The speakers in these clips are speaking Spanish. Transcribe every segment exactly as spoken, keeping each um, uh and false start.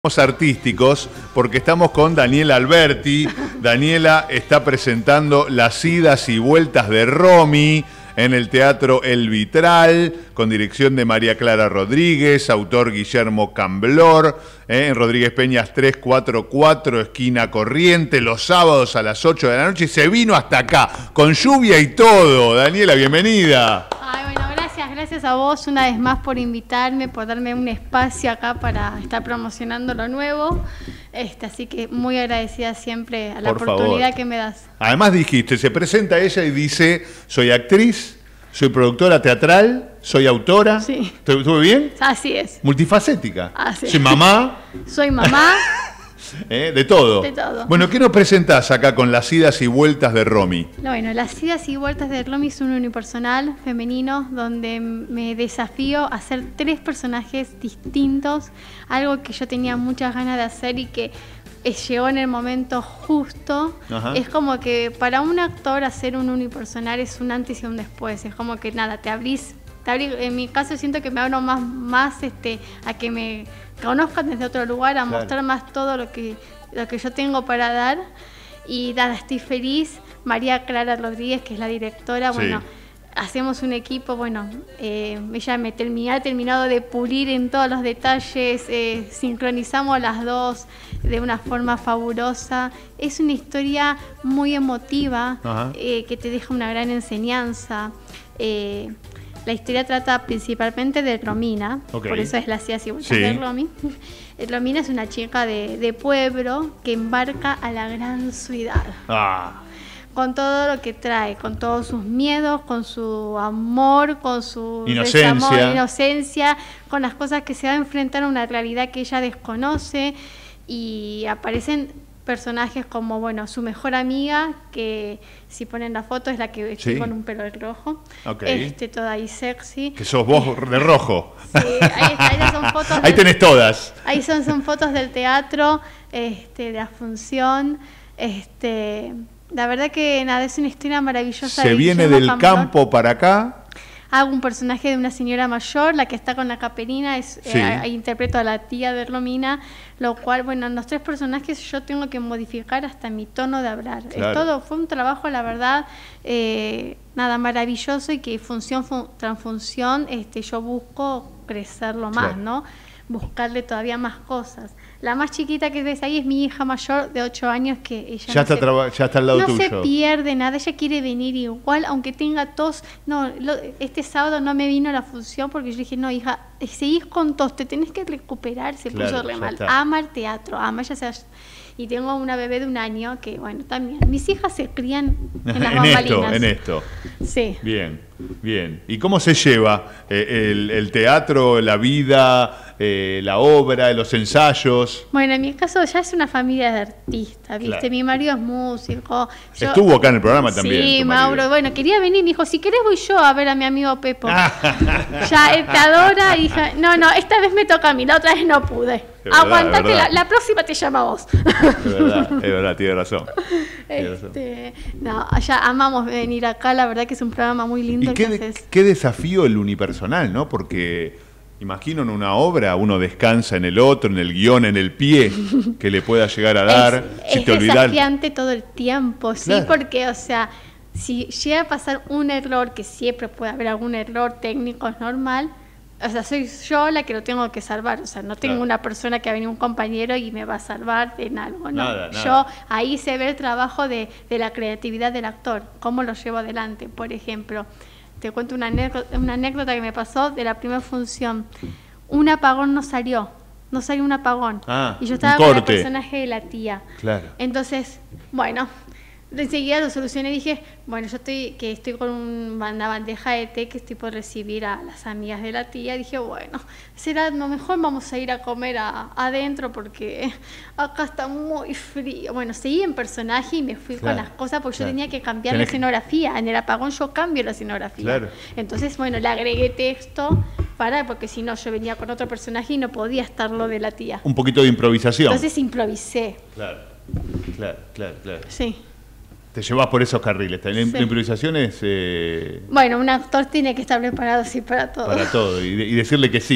Artísticos porque estamos con Daniela Alberti. Daniela está presentando Las idas y vueltas de Romy en el Teatro El Vitral, con dirección de María Clara Rodríguez, autor Guillermo Camblor, eh, en Rodríguez Peñas trescientos cuarenta y cuatro, esquina Corriente, los sábados a las ocho de la noche, y se vino hasta acá, con lluvia y todo. Daniela, bienvenida. Ay, bueno, gracias, gracias a vos una vez más por invitarme, por darme un espacio acá para estar promocionando lo nuevo. Este, así que muy agradecida siempre a la Por oportunidad favor. que me das. Además dijiste, se presenta ella y dice, soy actriz, soy productora teatral, soy autora. Sí. ¿Estuve bien? Así es. Multifacética. Así es. Soy mamá. Soy mamá. ¿Eh? De todo. De todo. Bueno, ¿qué nos presentás acá con Las idas y vueltas de Romy? No, bueno, Las idas y vueltas de Romy es un unipersonal femenino donde me desafío a hacer tres personajes distintos, algo que yo tenía muchas ganas de hacer y que llegó en el momento justo. Ajá. Es como que para un actor hacer un unipersonal es un antes y un después. Es como que nada, te abrís, te abrís. En mi caso siento que me abro más, más este, a que me conozcan desde otro lugar, a claro. mostrar más todo lo que, lo que yo tengo para dar. Y nada, estoy feliz. María Clara Rodríguez, que es la directora, sí. bueno, hacemos un equipo, bueno, eh, ella me termina, ha terminado de pulir en todos los detalles, eh, sincronizamos las dos de una forma fabulosa. Es una historia muy emotiva, eh, que te deja una gran enseñanza. Eh, la historia trata principalmente de Romina, okay. por eso es Las idas y vueltas sí. de Romy. Romina es una chica de, de pueblo que embarca a la gran ciudad. Ah. Con todo lo que trae, con todos sus miedos, con su amor, con su inocencia. desamor, inocencia, con las cosas que se va a enfrentar a una realidad que ella desconoce, y aparecen personajes como, bueno, su mejor amiga, que si ponen la foto es la que ¿sí? con un pelo rojo, okay. este, toda ahí sexy. Que sos vos de rojo. Sí, ahí, ahí son fotos. Ahí tenés todas. Ahí son, son fotos del teatro, este, de la función, este... La verdad que nada, es una historia maravillosa. Se viene del Camblor. Campo para acá. Hago un personaje de una señora mayor, la que está con la caperina, es, sí. eh, interpreto a la tía de Romina, lo cual, bueno, en los tres personajes yo tengo que modificar hasta mi tono de hablar. Claro. Es todo, fue un trabajo, la verdad, eh, nada, maravilloso, y que función fun, tras función, este, yo busco crecerlo más, claro. ¿no? Buscarle todavía más cosas. La más chiquita que ves ahí es mi hija mayor de ocho años, que ella ya, no, está, se, ya está al lado no tuyo. se pierde nada, ella quiere venir igual, aunque tenga tos. No, lo, este sábado no me vino a la función porque yo dije, no, hija, seguís con tos, te tenés que recuperar, se claro, puso re mal. Está. Ama el teatro, ama, ya sea. Y tengo una bebé de un año que, bueno, también. Mis hijas se crían en las en bambalinas. esto, en esto. Sí. Bien, bien. ¿Y cómo se lleva eh, el, el teatro, la vida, eh, la obra, los ensayos? Bueno, en mi caso ya es una familia de artistas, ¿viste? Claro. Mi marido es músico. Yo, Estuvo acá en el programa también. Sí, Mauro. Bueno, quería venir, me dijo, si querés voy yo a ver a mi amigo Pepo. Ya, él te adora. Y dije, no, no, esta vez me toca a mí, la otra vez no pude. Aguantate, la, la próxima te llama a vos. Es verdad, es verdad, tiene razón. Tiene este, razón. No, ya amamos venir acá, la verdad que es un programa muy lindo. ¿Y qué, que de, haces. qué desafío el unipersonal, ¿no? Porque imagino en una obra uno descansa en el otro, en el guión, en el pie que le pueda llegar a dar. Es, si es te olvidas. desafiante todo el tiempo, sí, claro. porque, o sea, si llega a pasar un error, que siempre puede haber algún error técnico, es normal. O sea, soy yo la que lo tengo que salvar. O sea, no tengo claro. una persona que ha venido un compañero y me va a salvar en algo. No. Nada, nada. Yo, ahí se ve el trabajo de, de la creatividad del actor, cómo lo llevo adelante. Por ejemplo, te cuento una anécdota, una anécdota que me pasó de la primera función. Un apagón no salió. No salió un apagón. Ah, y yo estaba con el personaje de la tía. Claro. Entonces, bueno... Enseguida lo solucioné y dije, bueno, yo estoy que estoy con una bandeja de té que estoy por recibir a las amigas de la tía. Dije, bueno, será lo mejor, vamos a ir a comer a, adentro porque acá está muy frío. Bueno, seguí en personaje y me fui claro, con las cosas porque claro. yo tenía que cambiar Tenés la escenografía. En el apagón yo cambio la escenografía. Claro. Entonces, bueno, le agregué texto para, porque si no yo venía con otro personaje y no podía estar lo de la tía. Un poquito de improvisación. Entonces improvisé. Claro, claro, claro, claro. Sí. Te llevas por esos carriles. La, sí. la improvisación es... Eh... Bueno, un actor tiene que estar preparado sí para todo. Para todo, y, de, y decirle que sí.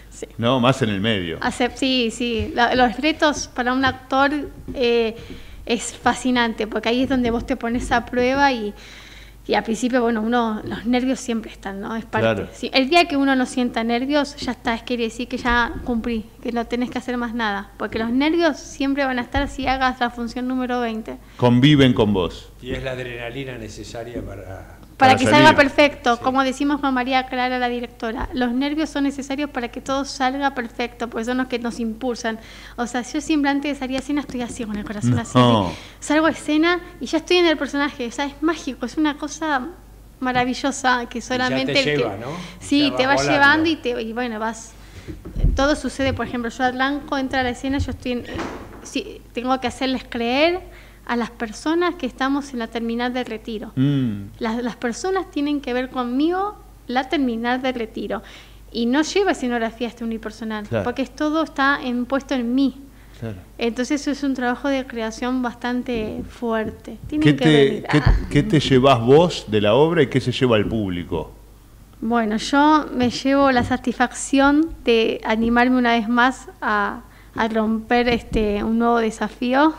Sí. No, más en el medio. Hacer, sí, sí. La, los retos para un actor eh, es fascinante, porque ahí es donde vos te pones a prueba y, y al principio, bueno, uno, los nervios siempre están, ¿no? Es parte. Claro. Sí, el día que uno no sienta nervios, ya está, es quiere decir que ya cumplí, que no tenés que hacer más nada, porque los nervios siempre van a estar si hagas la función número veinte. Conviven con vos. Y es la adrenalina necesaria para... Para, Para que salir. salga perfecto, Sí. como decimos con María Clara, la directora. Los nervios son necesarios para que todo salga perfecto, porque son los que nos impulsan. O sea, yo siempre antes de salir a escena estoy así, con el corazón así. No. así. Salgo a escena y ya estoy en el personaje. O sea, es mágico, es una cosa maravillosa que solamente... Ya te el lleva, que, ¿no? Sí, Ya te va vas volando. llevando y, te, y bueno, vas... Todo sucede, por ejemplo, yo arranco, entra a la escena, yo estoy en, sí, tengo que hacerles creer a las personas que estamos en la terminal del Retiro. Mm. Las, las personas tienen que ver conmigo la terminal del Retiro. Y no lleva escenografía este unipersonal, Claro. porque es, todo está en, puesto en mí. Claro. Entonces eso es un trabajo de creación bastante fuerte. Tienen ¿Qué que te, venir. qué, Ah. qué te llevas vos de la obra y qué se lleva el público? Bueno, yo me llevo la satisfacción de animarme una vez más a, a romper este un nuevo desafío.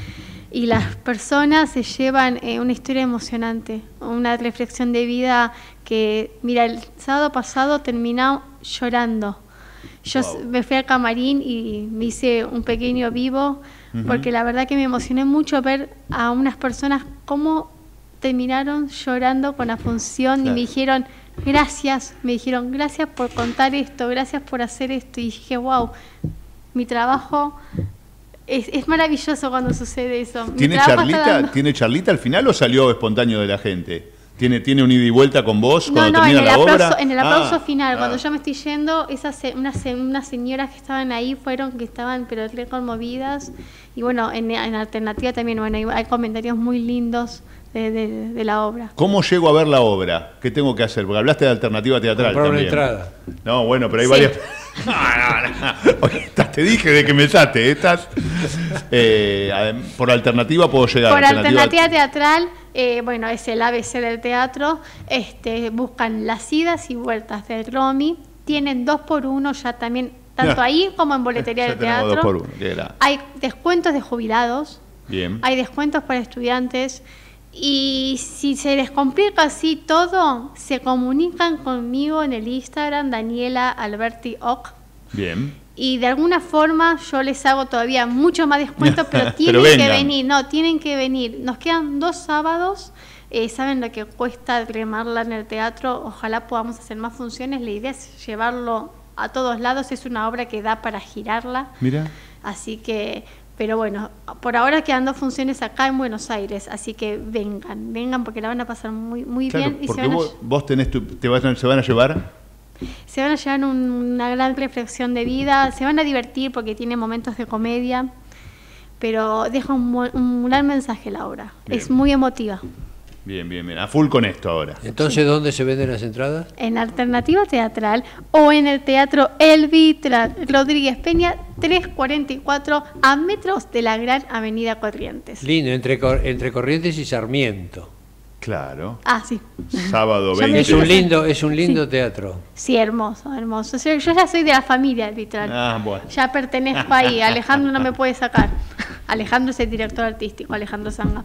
Y las personas se llevan eh, una historia emocionante, una reflexión de vida que, mira, el sábado pasado terminó llorando. Yo Wow. me fui al camarín y me hice un pequeño vivo, Ujú. porque la verdad que me emocioné mucho ver a unas personas cómo terminaron llorando con la función. Claro. Y me dijeron, gracias, me dijeron, gracias por contar esto, gracias por hacer esto. Y dije, wow, mi trabajo... Es, es maravilloso cuando sucede eso. Mi ¿Tiene trabajo está charlita, dando- ¿Tiene charlita al final o salió espontáneo de la gente? ¿Tiene, tiene un ida y vuelta con vos No, cuando no, en termina el, la aplauso, obra? en el aplauso Ah, final, ah. cuando yo me estoy yendo, esas se- unas, se- unas señoras que estaban ahí fueron, que estaban pero re conmovidas. Y bueno, en, en Alternativa también, bueno, hay, hay comentarios muy lindos de, de- de la obra. ¿Cómo llego a ver la obra? ¿Qué tengo que hacer? Porque hablaste de alternativa teatral Comprar una también. entrada. No, bueno, pero hay Sí. varias... No, no, no. Oye, estás- te dije de que me sate. Estás, eh, adem- por alternativa puedo llegar. Por Alternativa Teatral, eh, bueno, es el A B C del teatro, este, buscan las idas y vueltas del Romy, tienen dos por uno ya también, tanto Ya. ahí como en boletería Ya del tenemos teatro. dos por uno, que era- Hay descuentos de jubilados, Bien. hay descuentos para estudiantes, y si se les complica así todo, se comunican conmigo en el Instagram, Daniela Alberti Oc, Bien. y de alguna forma yo les hago todavía mucho más descuento, pero tienen Pero que vengan. venir, no, tienen que venir. Nos quedan dos sábados, eh, saben lo que cuesta remarla en el teatro, ojalá podamos hacer más funciones, la idea es llevarlo a todos lados, es una obra que da para girarla, Mira. así que, pero bueno, por ahora quedan dos funciones acá en Buenos Aires, así que vengan, vengan porque la van a pasar muy, muy Claro, bien y se porque van, a, vos, vos tenés tu, te vas a- se van a llevar. se van a llevar un- una gran reflexión de vida, se van a divertir porque tiene momentos de comedia, pero deja un, mu- un gran mensaje la obra, Bien. es muy emotiva. Bien, bien, bien. A full con esto ahora. Entonces, ¿dónde se venden las entradas? En Alternativa Teatral o en el Teatro El Vitral, Rodríguez Peña, trescientos cuarenta y cuatro, a metros de la gran Avenida Corrientes. Lindo, entre, Cor- entre Corrientes y Sarmiento. Claro. Ah, sí. Sábado Ya me veinte. Es un Sí. lindo, es un lindo teatro. Sí, hermoso, hermoso. Yo, yo ya soy de la familia del Vitral. Ah, bueno. Ya pertenezco ahí. Alejandro no me puede sacar. Alejandro es el director artístico, Alejandro Zanga.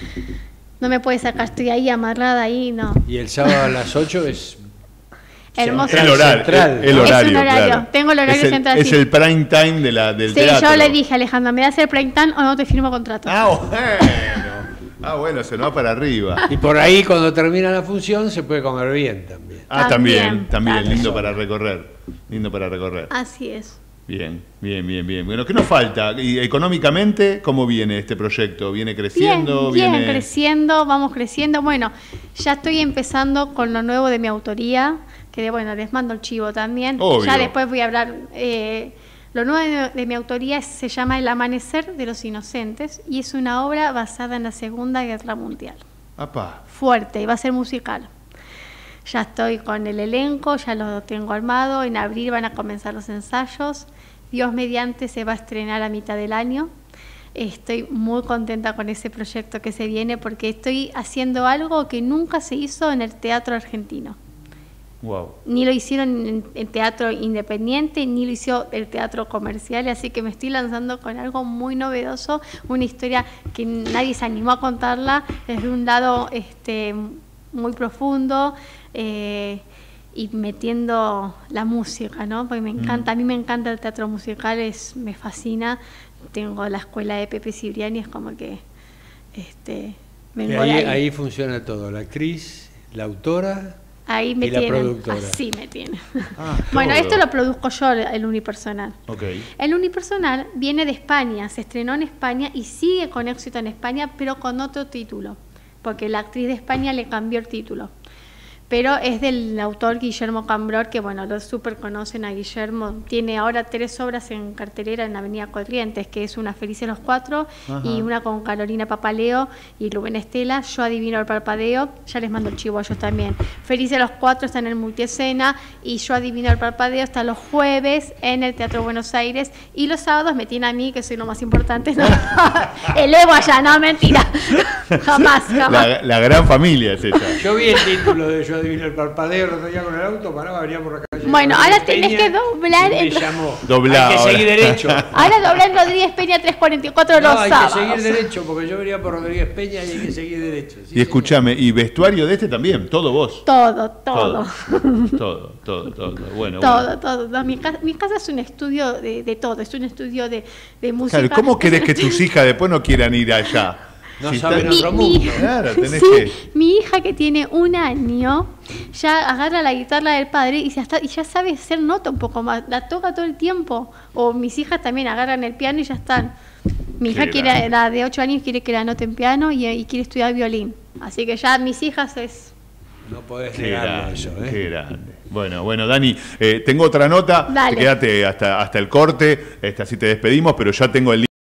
No me puede sacar, estoy ahí amarrada ahí, no. Y el sábado a las ocho es Hermoso. El horario. Central. El, el Es un horario, horario. claro. Tengo el horario es el, central, Es sí. el prime time de la, del Sí, teatro. yo le dije a Alejandro, ¿me das el prime time o no te firmo contrato? Ah, bueno. Ah, bueno, se nos va para arriba. Y por ahí cuando termina la función se puede comer bien también. Ah, También, también, también. también. Lindo para recorrer. Lindo para recorrer. Así es. Bien, bien, bien, bien. Bueno, ¿qué nos falta? Y económicamente, ¿cómo viene este proyecto? ¿Viene creciendo? Bien, bien, ¿Viene... creciendo, vamos creciendo. Bueno, ya estoy empezando con lo nuevo de mi autoría, que bueno, les mando el chivo también. Obvio. Ya después voy a hablar. eh, lo nuevo de, de mi autoría es- se llama El Amanecer de los Inocentes y es una obra basada en la Segunda Guerra Mundial. Apá. Fuerte, y va a ser musical. Ya estoy con el elenco, ya lo tengo armado. En abril van a comenzar los ensayos. Dios mediante se va a estrenar a mitad del año. Estoy muy contenta con ese proyecto que se viene porque estoy haciendo algo que nunca se hizo en el teatro argentino. Wow. Ni lo hicieron en, en teatro independiente, ni lo hizo el teatro comercial, así que me estoy lanzando con algo muy novedoso, una historia que nadie se animó a contarla, desde un lado este, muy profundo, eh, y metiendo la música, ¿no? Porque me encanta, mm. a mí me encanta el teatro musical, es, me fascina. Tengo la escuela de Pepe Cibriani, es como que este, vengo ahí, de ahí. Ahí funciona todo, la actriz, la autora ahí me y la tienen, productora. así me tienen. Ah, bueno, todo. esto lo produzco yo, el unipersonal. Okay. El unipersonal viene de España, se estrenó en España y sigue con éxito en España, pero con otro título, porque la actriz de España le cambió el título. Pero es del autor Guillermo Cambror, que bueno, lo súper conocen a Guillermo. Tiene ahora tres obras en cartelera en Avenida Corrientes, que es una Felices los Cuatro, ajá, y una con Carolina Papaleo y Rubén Estela, Yo adivino el parpadeo. Ya les mando el chivo a ellos también. Felices los Cuatro está en el Multiescena y Yo adivino el parpadeo está los jueves en el Teatro Buenos Aires, y los sábados me tiene a mí, que soy lo más importante. ¿No? Elevo allá, no, mentira. jamás, jamás. La, la gran familia es esa. Yo vi el título de Yo adivino el parpadeo el otro día con el auto, paraba, venía por la calle. Bueno, ahora tenés Peña, que doblar. Me el... llamó. Doblar. Hay que seguir derecho. Ahora doblar en Rodríguez Peña trescientos cuarenta y cuatro no, los hay sábados. que seguir derecho, porque yo venía por Rodríguez Peña y hay que seguir derecho. Sí, y escúchame, ¿y vestuario de este también? ¿Todo vos? Todo, todo. Todo, todo, todo. todo. Bueno, todo, bueno. todo. No, mi, casa, mi casa es un estudio de, de todo, es un estudio de, de música. Claro, ¿cómo querés que tus hijas después no quieran ir allá? No si saben está... otro mundo. Mi, claro, tenés sí, que... mi hija que tiene un año ya agarra la guitarra del padre y, ya está, y ya sabe hacer nota un poco más, la toca todo el tiempo. O mis hijas también agarran el piano y ya están. Mi hija, quiere, la de ocho años, quiere que la anote en piano y, y quiere estudiar violín. Así que ya mis hijas es... No podés Qué negarlo grande, eso, ¿eh? Qué grande. Bueno, bueno, Dani, eh, tengo otra nota. Dale. Quédate hasta, hasta el corte, este, así te despedimos, pero ya tengo el